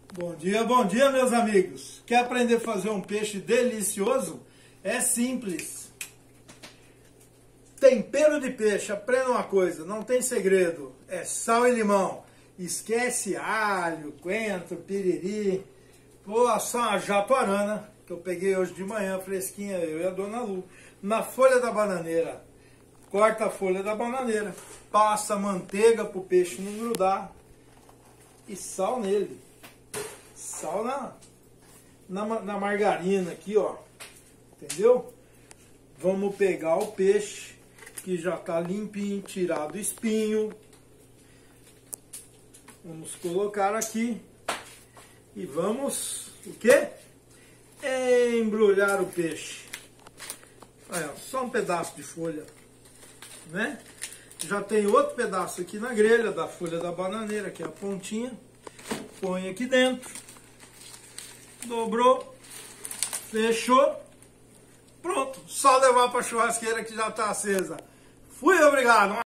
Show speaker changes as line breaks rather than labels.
Bom dia, meus amigos. Quer aprender a fazer um peixe delicioso? É simples. Tempero de peixe, aprenda uma coisa, não tem segredo. É sal e limão. Esquece alho, coentro, piriri. Vou assar uma jatuarana, que eu peguei hoje de manhã, fresquinha, eu e a dona Lu. Na folha da bananeira. Corta a folha da bananeira. Passa manteiga para o peixe não grudar. E sal nele. Sal na margarina aqui, ó. Entendeu? Vamos pegar o peixe, que já tá limpinho, tirado o espinho. Vamos colocar aqui. E vamos, o quê? Embrulhar o peixe. Olha, só um pedaço de folha, né? Já tem outro pedaço aqui na grelha da folha da bananeira, que é a pontinha. Põe aqui dentro. Dobrou. Fechou. Pronto. Só levar para a churrasqueira que já está acesa. Fui, obrigado.